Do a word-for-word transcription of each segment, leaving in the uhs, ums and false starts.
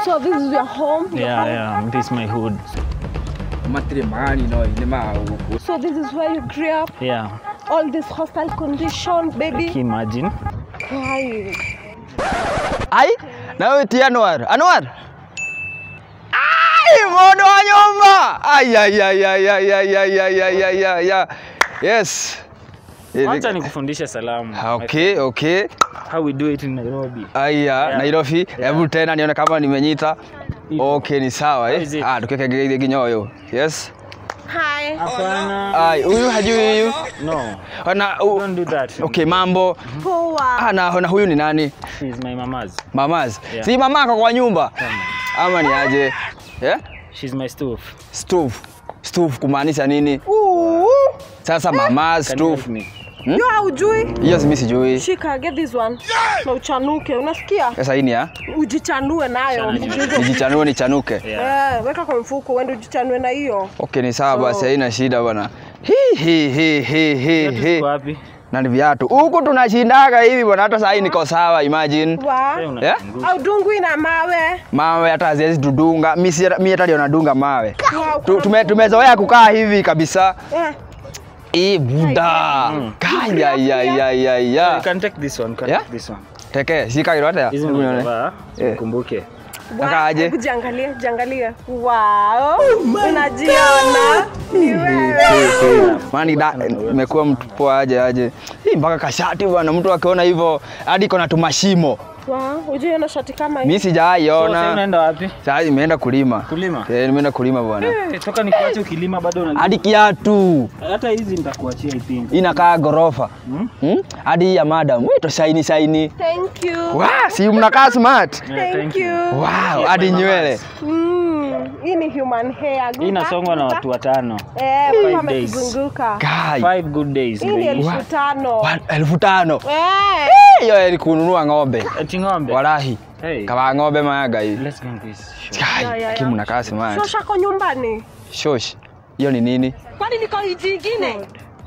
So this is your home? Your Yeah, home? yeah, this is my hood. So this is where you grew up? Yeah. All this hostile condition, baby? Can you imagine? Why? Ai, na wewe ti Anwar. Anwar. Ai, mono wa nyumba. Ai ai ai ai ai ai ai ai ai ai ai. Yes. Acha nikufundishe salamu. Okay, okay. How we do it in Nairobi. Aya, yeah. Nairobi. Hebu yeah. Tena nione kama nimenyita. Okay, ni sawa eh. Ah, tukeke ginyoyo. Yes. Hi. Hapana. Ai, huyu hajui huyu? No. Na uh, don't do that. Okay, mambo. Poa. Ah, na na huyu ni nani? She is my mama's. Mama's. Yeah. Si mamako kwa nyumba? Ama ni aje? Yeah? She's my stove. Stove. Stove kumaanisha nini? Uh. Sasa mama's stove. Hmm? Yo haujui? Hiyo mimi sijui. Shika, get this one. Na uchanuke, unasikia? Sasa hii ni ya? Ujichanue nayo. Nijichanue nichanuke. Eh, yeah, weka kwa mfuko uende ujichanue na hiyo. Okay, ni sawa basi, so, haina shida bwana. Hi hi hi hi hi. hi. Wapi? Na ni viatu. Huku tunashindaga hivi bwana, hata sasa niko sawa, imagine. Wa? Yeah? Au dungwi na mawe. Mawe hata haziwezi tudunga. Mimi mimi hata ndio nadunga mawe. Tume tumezoea kukaa hivi kabisa. Eh. Eh, buda. Kaya ya ya ya ya. You can take this one, can yeah? take this one. Teke, shika hilo hata. Hizi unavaa, kumbuke. Kaka aje. Kujiangalia, jiangalia. Wow. Unajiona. Ni wewe. Mani da nimekuwa mtu poa aje aje. Hii mpaka kashati bwana, mtu akiona hivyo hadi kuna tumashimo. Wow, ujiona shati kama hii. Mimi sijaiona. So, unaenda wapi? Sasa nimeenda kulima. Kulima? Eh, nimeenda kulima bwana. Eh, toka nikuache ukilima bado unalima. Hadi kiatu. Hata hizi nitakuachia ipinga. Inakaa gorofa. Hmm? Hmm? Hadi ya madam. Wito shiny shiny. Thank you. Wow, si mnakaa smart. Yeah, thank you. Wow, hadi nywele. Mm, hii ni human hair. Hii inasongwa na watu watano. Eh, kama kuzunguka. Five good days. Hii ni elfu tano. elfu tano. Eh. Hiyo ili kununua ng'ombe. Eti ng'ombe. Walahi. Hey. Kama ng'ombe mayaga hivi. Let's go this. Kimu mnakaa smart. Shosha kwa nyumbani. Shosh. Hiyo ni nini? Kwani niko hiji ingine?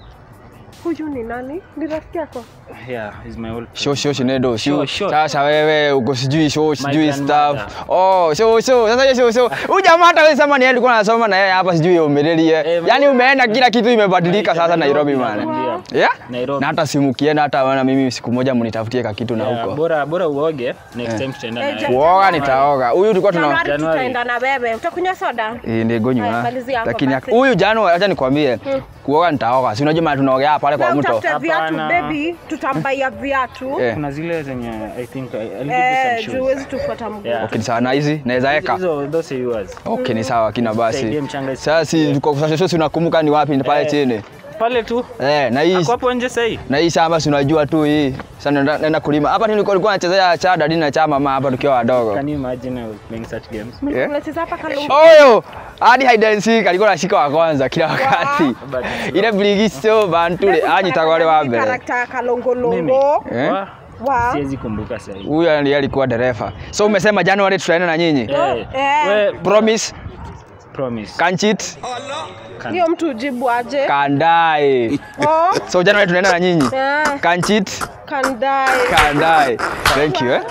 Huyu ni nani? Ni rafiki yako? Yeah, he's my old friend. Shosh shosh nedo. Shosh. Sasa wewe uko sijui shosh sijui stuff. Oh, shosh shosh. Sasa shosh shosh. Huyu jamaa hata wewe sema ni yeye alikuwa anasoma na yeye hapa sijui umelelie. Yaani umeenda kila kitu imebadilika sasa Nairobi bwana. Yeah? Nairobi. Na hata simu kienda hata wana mimi siku moja mnitafutie ka kitu na huko. Bora bora uoge, next time tutaenda na yeye. Uoga nitaoga. Huyu tulikuwa tuna tutaenda na wewe. Utakunywa soda? Eh, ndio gonywa. Lakini huyu January acha nikwambie. Kuoga nitaoga. Si unajua maana tunaogea pale kwa mto. Viatu baby, tutambaya viatu. Kuna zile zenye I think I'll give you some shoes. Huwezi tufuata mguu. Okay, sawa na hizi naweza weka. Hizo those yours. Okay, ni sawa kina basi. Sasa si tuko sasa sio unakumbuka ni wapi pale chini. Pale tu. Eh, na hii. Hapo nje sasa hii. Na hii shamba si unajua tu hii. Sasa naenda kulima. Hapa nilikuwa nilikuwa nachezea chada dini na chama mama hapa tukiwa wadogo. Can you imagine I was playing such games? Unacheza hapa kalongo. Oyo, hadi hide and seek alikuwa anashika wa kwanza kila wakati. Ile bligisto bantule anyi tagwale wa mbele. Character kalongolongo. Eh? Wow. Siwezi kumbuka sasa hivi. Huyu ndiye alikuwa dereva. So umesema January tutaenda na nyinyi? Eh. Promise? Promise. Can't cheat? Hiyo mtu ujibu aje? Kandai. Oh. So January tunaenda na nyinyi? Yeah. Can't cheat? Kandai. Kandai. Thank you eh.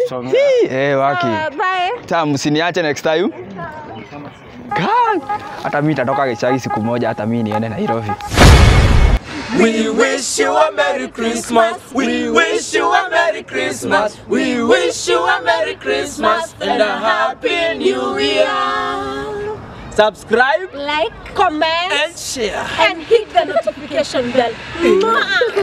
Eh, waki. Bye. Sasa msiniache next time. God. Hata mimi nitatoka Gichangi siku moja hata mimi niende Nairobi. We wish you a Merry Christmas. We wish you a Merry Christmas. We wish you a Merry Christmas and a Happy New Year. Subscribe, like, comment, and share, and hit the notification bell.